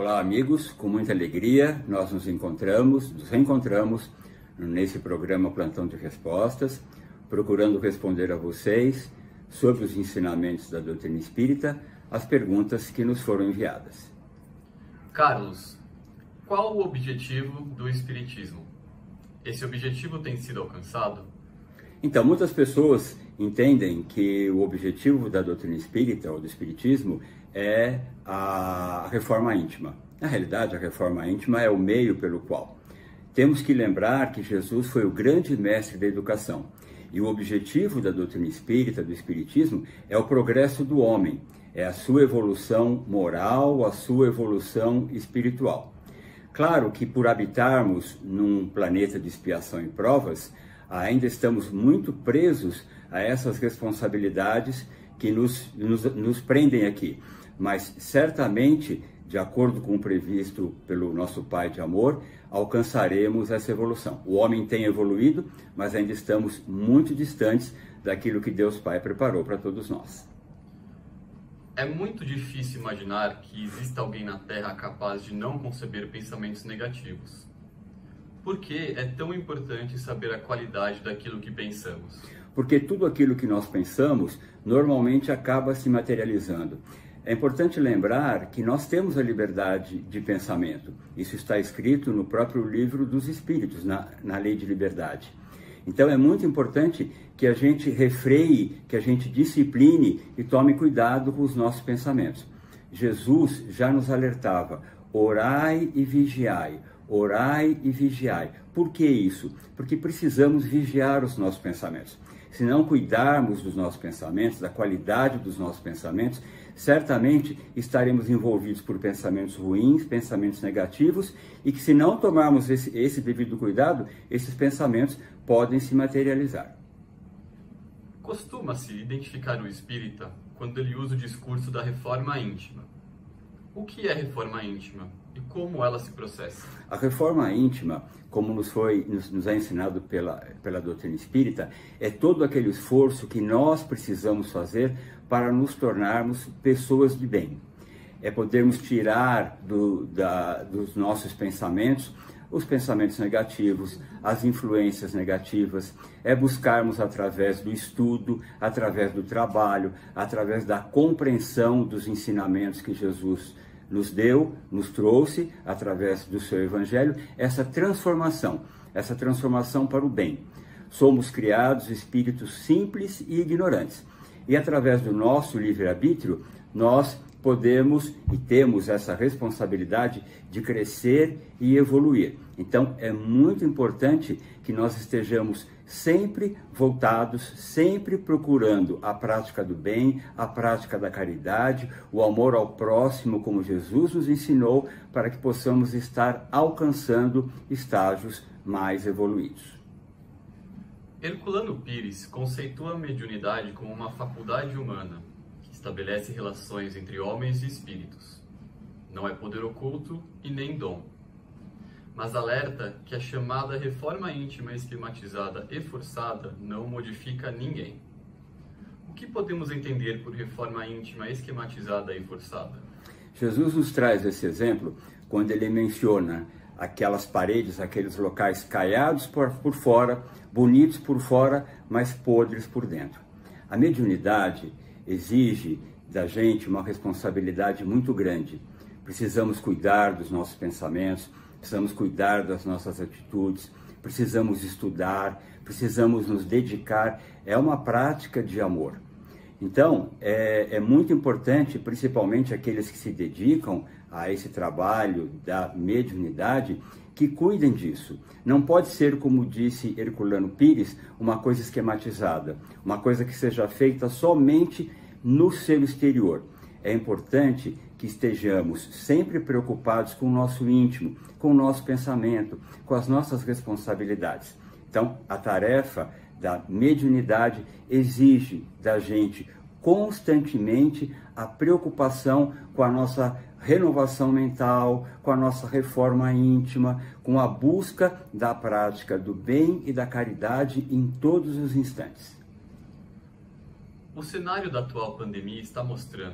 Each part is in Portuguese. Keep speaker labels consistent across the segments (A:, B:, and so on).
A: Olá, amigos, com muita alegria nós nos reencontramos nesse programa Plantão de Respostas, procurando responder a vocês sobre os ensinamentos da doutrina espírita, as perguntas que nos foram enviadas.
B: Carlos, qual o objetivo do espiritismo? Esse objetivo tem sido alcançado?
A: Então, muitas pessoas entendem que o objetivo da doutrina espírita ou do espiritismo é a reforma íntima. Na realidade, a reforma íntima é o meio pelo qual. Temos que lembrar que Jesus foi o grande mestre da educação. E o objetivo da doutrina espírita, do espiritismo, é o progresso do homem, é a sua evolução moral, a sua evolução espiritual. Claro que por habitarmos num planeta de expiação e provas, ainda estamos muito presos a essas responsabilidades que nos prendem aqui. Mas certamente, de acordo com o previsto pelo nosso Pai de amor, alcançaremos essa evolução. O homem tem evoluído, mas ainda estamos muito distantes daquilo que Deus Pai preparou para todos nós.
B: É muito difícil imaginar que exista alguém na Terra capaz de não conceber pensamentos negativos. Por que é tão importante saber a qualidade daquilo que pensamos?
A: Porque tudo aquilo que nós pensamos normalmente acaba se materializando. É importante lembrar que nós temos a liberdade de pensamento. Isso está escrito no próprio livro dos Espíritos, na Lei de Liberdade. Então é muito importante que a gente refreie, que a gente discipline e tome cuidado com os nossos pensamentos. Jesus já nos alertava: orai e vigiai. Orai e vigiai. Por que isso? Porque precisamos vigiar os nossos pensamentos. Se não cuidarmos dos nossos pensamentos, da qualidade dos nossos pensamentos, certamente estaremos envolvidos por pensamentos ruins, pensamentos negativos, e que se não tomarmos esse devido cuidado, esses pensamentos podem se materializar.
B: Costuma-se identificar o espírita quando ele usa o discurso da reforma íntima. O que é reforma íntima e como ela se processa?
A: A reforma íntima, como nos é ensinado pela doutrina espírita, é todo aquele esforço que nós precisamos fazer para nos tornarmos pessoas de bem. É podermos tirar dos nossos pensamentos os pensamentos negativos, as influências negativas, é buscarmos através do estudo, através do trabalho, através da compreensão dos ensinamentos que Jesus nos deu, nos trouxe, através do seu Evangelho, essa transformação para o bem. Somos criados espíritos simples e ignorantes. E através do nosso livre-arbítrio, nós podemos e temos essa responsabilidade de crescer e evoluir. Então, é muito importante que nós estejamos sempre voltados, sempre procurando a prática do bem, a prática da caridade, o amor ao próximo, como Jesus nos ensinou, para que possamos estar alcançando estágios mais evoluídos.
B: Herculano Pires conceitua a mediunidade como uma faculdade humana que estabelece relações entre homens e espíritos. Não é poder oculto e nem dom, mas alerta que a chamada reforma íntima esquematizada e forçada não modifica ninguém. O que podemos entender por reforma íntima esquematizada e forçada?
A: Jesus nos traz esse exemplo quando ele menciona aquelas paredes, aqueles locais caiados por fora, bonitos por fora, mas podres por dentro. A mediunidade exige da gente uma responsabilidade muito grande. Precisamos cuidar dos nossos pensamentos, precisamos cuidar das nossas atitudes, precisamos estudar, precisamos nos dedicar. É uma prática de amor. Então, é muito importante, principalmente aqueles que se dedicam a esse trabalho da mediunidade, que cuidem disso. Não pode ser, como disse Herculano Pires, uma coisa esquematizada, uma coisa que seja feita somente no seu exterior. É importante que estejamos sempre preocupados com o nosso íntimo, com o nosso pensamento, com as nossas responsabilidades. Então, a tarefa da mediunidade exige da gente constantemente a preocupação com a nossa renovação mental, com a nossa reforma íntima, com a busca da prática do bem e da caridade em todos os instantes.
B: O cenário da atual pandemia está mostrando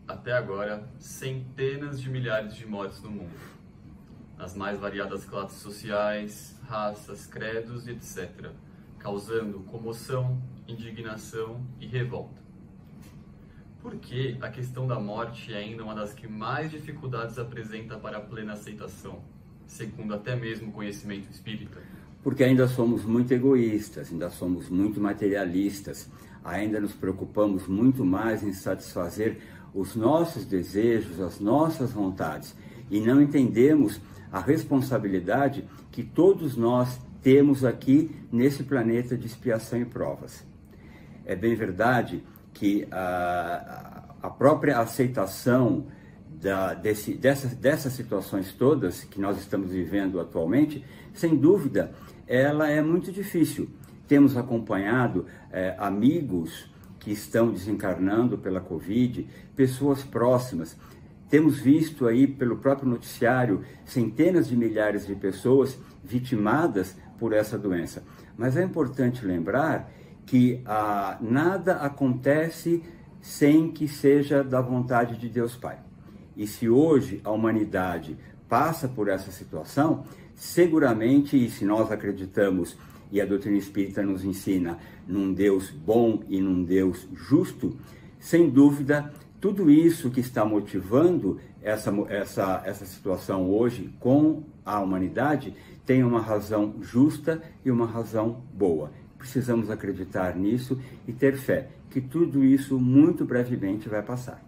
B: até agora, centenas de milhares de mortes no mundo, nas mais variadas classes sociais, raças, credos e etc., causando comoção, indignação e revolta. Por que a questão da morte é ainda uma das que mais dificuldades apresenta para a plena aceitação, segundo até mesmo o conhecimento espírita?
A: Porque ainda somos muito egoístas, ainda somos muito materialistas, ainda nos preocupamos muito mais em satisfazer os nossos desejos, as nossas vontades, e não entendemos a responsabilidade que todos nós temos aqui nesse planeta de expiação e provas. É bem verdade que a própria aceitação dessas situações todas que nós estamos vivendo atualmente, sem dúvida, ela é muito difícil. Temos acompanhado amigos que estão desencarnando pela Covid, pessoas próximas. Temos visto aí pelo próprio noticiário centenas de milhares de pessoas vitimadas por essa doença. Mas é importante lembrar que nada acontece sem que seja da vontade de Deus Pai. E se hoje a humanidade passa por essa situação, seguramente, e se nós acreditamos, e a doutrina espírita nos ensina, num Deus bom e num Deus justo, sem dúvida, tudo isso que está motivando essa situação hoje com a humanidade tem uma razão justa e uma razão boa. Precisamos acreditar nisso e ter fé que tudo isso muito brevemente vai passar.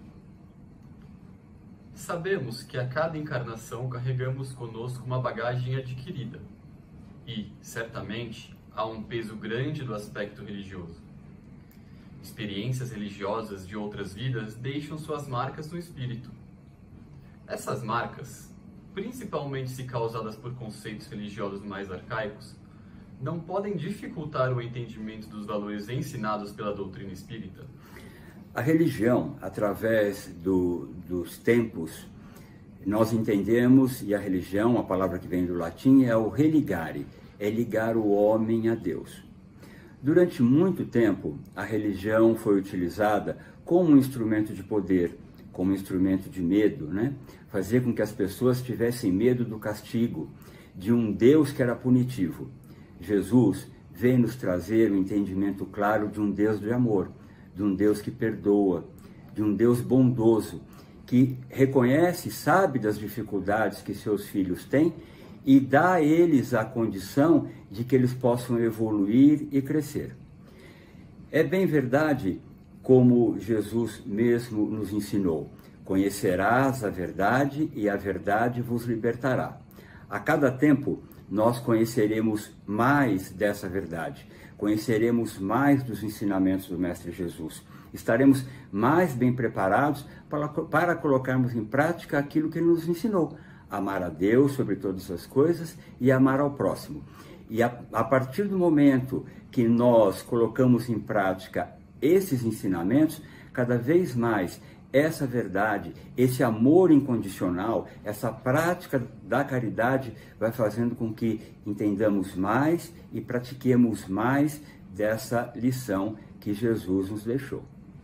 B: Sabemos que a cada encarnação carregamos conosco uma bagagem adquirida e, certamente, há um peso grande do aspecto religioso. Experiências religiosas de outras vidas deixam suas marcas no espírito. Essas marcas, principalmente se causadas por conceitos religiosos mais arcaicos, não podem dificultar o entendimento dos valores ensinados pela doutrina espírita?
A: A religião, através dos tempos, nós entendemos, e a religião, a palavra que vem do latim, é o religare, é ligar o homem a Deus. Durante muito tempo, a religião foi utilizada como um instrumento de poder, como um instrumento de medo, né? Fazer com que as pessoas tivessem medo do castigo, de um Deus que era punitivo. Jesus veio nos trazer o entendimento claro de um Deus de amor, de um Deus que perdoa, de um Deus bondoso, que reconhece e sabe das dificuldades que seus filhos têm e dá a eles a condição de que eles possam evoluir e crescer. É bem verdade, como Jesus mesmo nos ensinou, conhecerás a verdade e a verdade vos libertará. A cada tempo, nós conheceremos mais dessa verdade, conheceremos mais dos ensinamentos do Mestre Jesus. Estaremos mais bem preparados para colocarmos em prática aquilo que ele nos ensinou, amar a Deus sobre todas as coisas e amar ao próximo. E a partir do momento que nós colocamos em prática esses ensinamentos, cada vez mais essa verdade, esse amor incondicional, essa prática da caridade vai fazendo com que entendamos mais e pratiquemos mais dessa lição que Jesus nos deixou.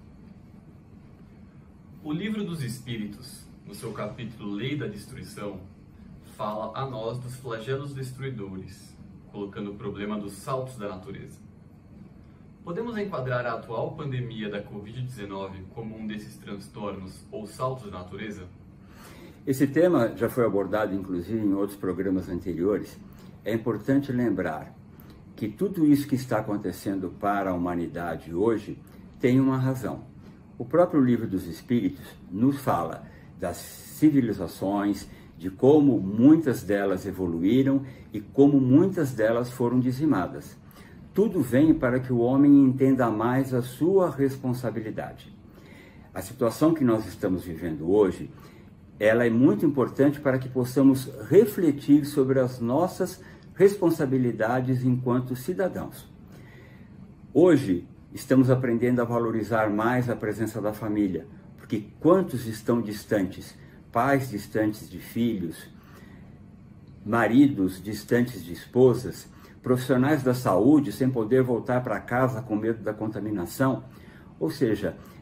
B: O Livro dos Espíritos, no seu capítulo Lei da Destruição, fala a nós dos flagelos destruidores, colocando o problema dos saltos da natureza. Podemos enquadrar a atual pandemia da Covid-19 como um desses transtornos ou saltos da natureza?
A: Esse tema já foi abordado, inclusive, em outros programas anteriores. É importante lembrar que tudo isso que está acontecendo para a humanidade hoje tem uma razão. O próprio Livro dos Espíritos nos fala das civilizações, de como muitas delas evoluíram e como muitas delas foram dizimadas. Tudo vem para que o homem entenda mais a sua responsabilidade. A situação que nós estamos vivendo hoje, ela é muito importante para que possamos refletir sobre as nossas responsabilidades enquanto cidadãos. Hoje, estamos aprendendo a valorizar mais a presença da família, porque quantos estão distantes? Pais distantes de filhos, maridos distantes de esposas, profissionais da saúde sem poder voltar para casa com medo da contaminação. Ou seja,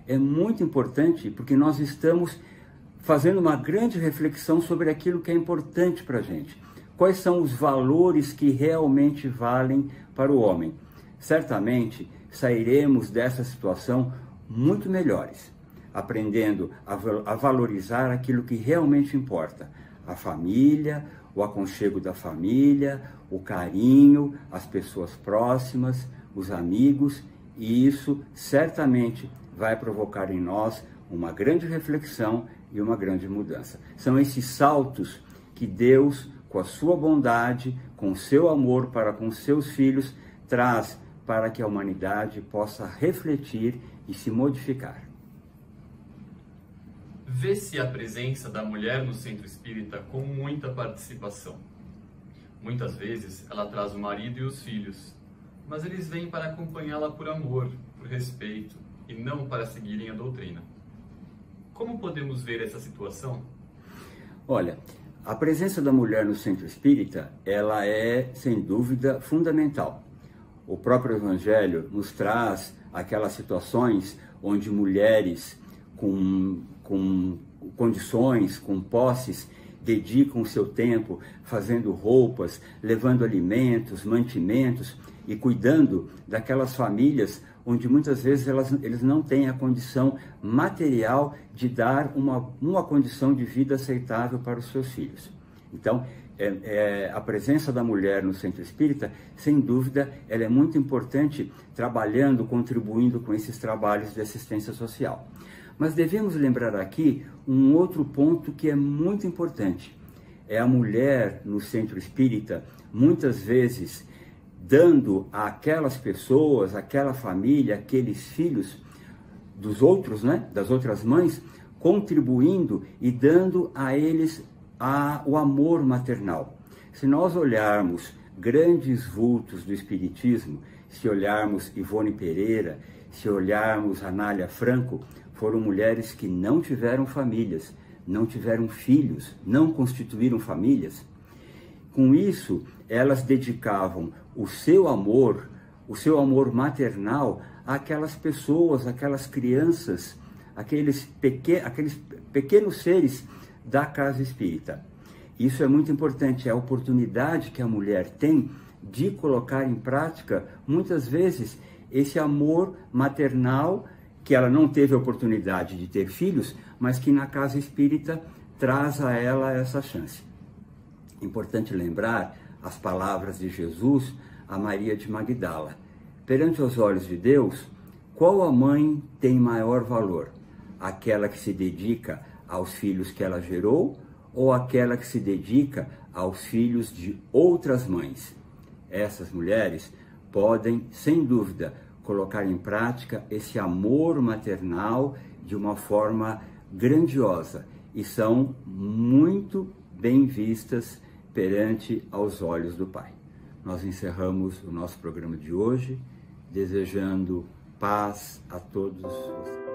A: é muito importante porque nós estamos fazendo uma grande reflexão sobre aquilo que é importante para a gente. Quais são os valores que realmente valem para o homem? Certamente sairemos dessa situação muito melhores, aprendendo a valorizar aquilo que realmente importa. A família, o aconchego da família, o carinho, as pessoas próximas, os amigos, e isso certamente vai provocar em nós uma grande reflexão e uma grande mudança. São esses saltos que Deus, com a sua bondade, com o seu amor para com seus filhos, traz para que a humanidade possa refletir e se modificar.
B: Vê-se a presença da mulher no centro espírita com muita participação. Muitas vezes ela traz o marido e os filhos, mas eles vêm para acompanhá-la por amor, por respeito e não para seguirem a doutrina. Como podemos ver essa situação?
A: Olha, a presença da mulher no centro espírita, ela é, sem dúvida, fundamental. O próprio Evangelho nos traz aquelas situações onde mulheres com condições, com posses, dedicam o seu tempo fazendo roupas, levando alimentos, mantimentos e cuidando daquelas famílias onde muitas vezes eles não têm a condição material de dar uma condição de vida aceitável para os seus filhos. Então, a presença da mulher no centro espírita, sem dúvida, ela é muito importante, trabalhando, contribuindo com esses trabalhos de assistência social. Mas devemos lembrar aqui um outro ponto que é muito importante. É a mulher no centro espírita, muitas vezes, dando àquelas pessoas, àquela família, aqueles filhos dos outros, das outras mães, contribuindo e dando a eles o amor maternal. Se nós olharmos grandes vultos do Espiritismo, se olharmos Ivone Pereira, se olharmos Anália Franco, foram mulheres que não tiveram famílias, não tiveram filhos, não constituíram famílias. Com isso, elas dedicavam o seu amor maternal àquelas pessoas, àquelas crianças, aqueles pequenos seres da casa espírita. Isso é muito importante, é a oportunidade que a mulher tem de colocar em prática, muitas vezes, esse amor maternal, que ela não teve a oportunidade de ter filhos, mas que na casa espírita traz a ela essa chance. Importante lembrar as palavras de Jesus a Maria de Magdala. Perante os olhos de Deus, qual a mãe tem maior valor? Aquela que se dedica aos filhos que ela gerou ou aquela que se dedica aos filhos de outras mães? Essas mulheres podem, sem dúvida, colocar em prática esse amor maternal de uma forma grandiosa e são muito bem vistas perante aos olhos do Pai. Nós encerramos o nosso programa de hoje desejando paz a todos vocês.